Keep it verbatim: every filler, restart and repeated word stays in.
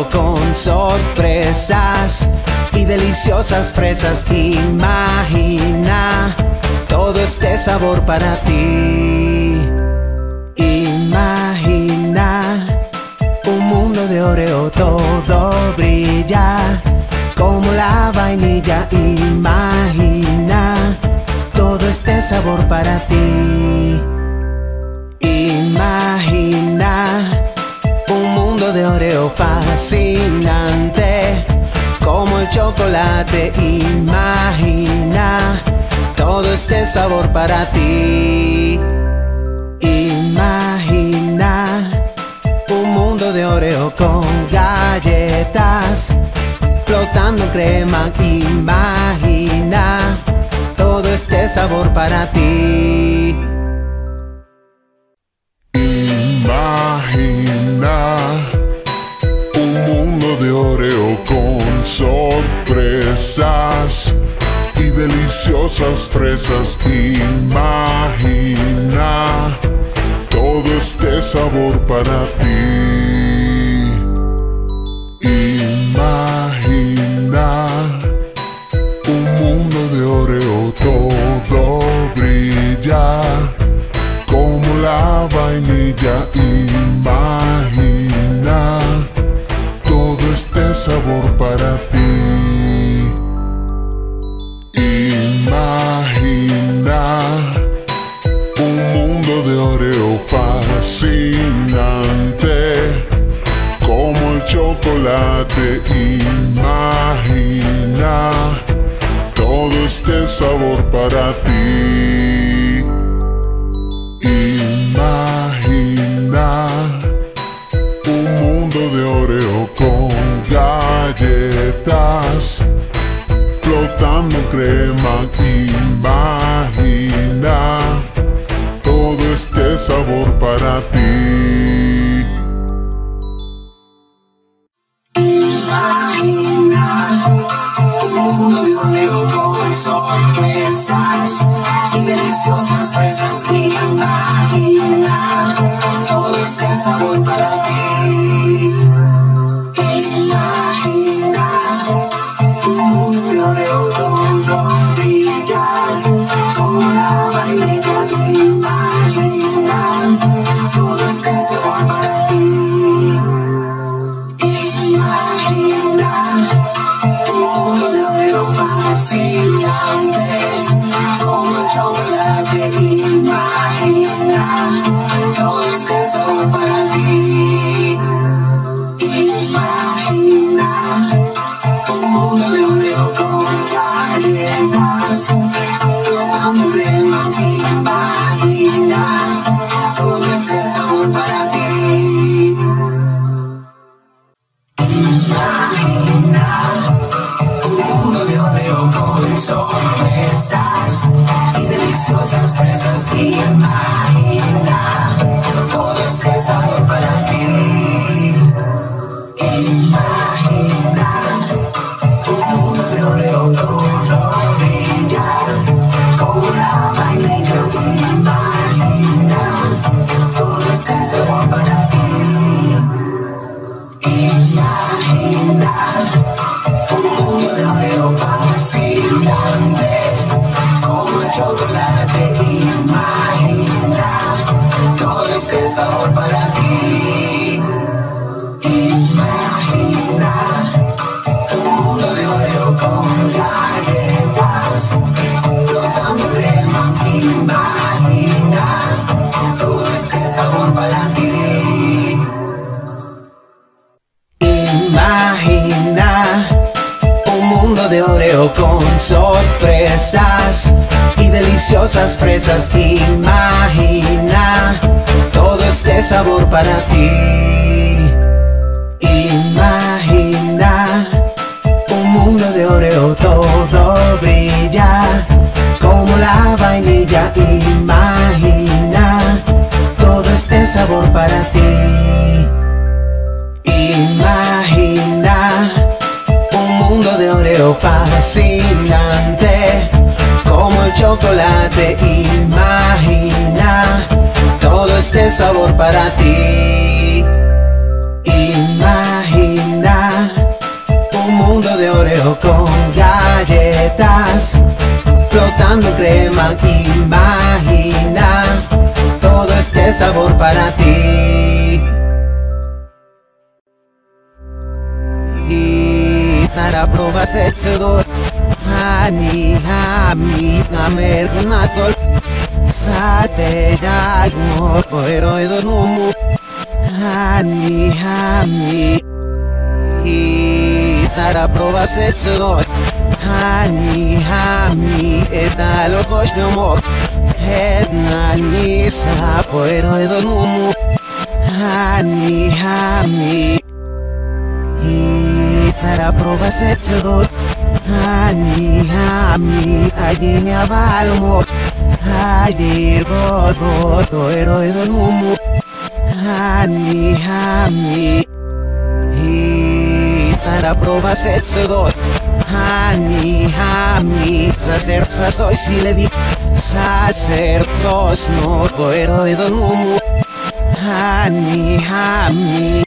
Oreo con sorpresas y deliciosas fresas. Imagina todo este sabor para ti. Imagina un mundo de Oreo, todo brilla como la vainilla. Imagina todo este sabor para ti. Imagina un mundo de Oreo fascinante como el chocolate. Imagina todo este sabor para ti. Imagina un mundo de Oreo con galletas flotando en crema. Imagina todo este sabor para ti. Imagina un mundo de Oreo con sorpresas y deliciosas fresas. Imagina todo este sabor para ti. Imagina un mundo de Oreo, todo brilla como la vainilla. Imagina todo este sabor para ti. Imagina un mundo de Oreo fascinante como el chocolate. Imagina todo este sabor para ti. Imagina un mundo de Oreo con galletas flotando en crema. Imagina todo este sabor para ti. Imagina un mundo de Oreo con sorpresas y deliciosas fresas. Imagina todo este sabor para ti. Imagina un mundo de Oreo todo brilla como la vainilla. Imagina todo este sabor para ti. Imagina un mundo de Oreo fascinante como el chocolate. Imagina todo este sabor para ti. Imagina un mundo de Oreo con galletas flotando en crema. Imagina todo este sabor para ti. Imagina un mundo de Oreo con sorpresas y deliciosas fresas. Imagina todo este sabor para ti. Imagina un mundo de Oreo todo brilla como la vainilla. Imagina todo este sabor para ti. Imagina un mundo de Oreo fascinante como el chocolate. Imagina todo este sabor para ti. Imagina un mundo de Oreo con galletas flotando en crema. Imagina todo este sabor para ti. Imagina un mundo de Oreo con sorpresas y deliciosas fresas. Imagina todo este sabor para ti. Imagina un mundo de Oreo, todo brilla como la vainilla. Imagina todo este sabor para ti. Imagina un mundo de Oreo fascinante como el chocolate. Imagina todo este sabor para ti. Imagina Oreo con galletas, flotando en crema, imagina todo este sabor para ti. Y para pruebas hechedor, hani hami namer natol, sate yagmo pero edonumu, hani hami. Y para pruebas hechedor, hani hami etalo koshnomo, etna nisa pero edonumu, hani hami. Y para pruebas hechedor, hani hami allí me avalmo, ayer godo todo edonumu, hani hami. Y para pruebas hechedor, hani hami sacerza soy si le di sacerdos no todo edonumu, hani hami.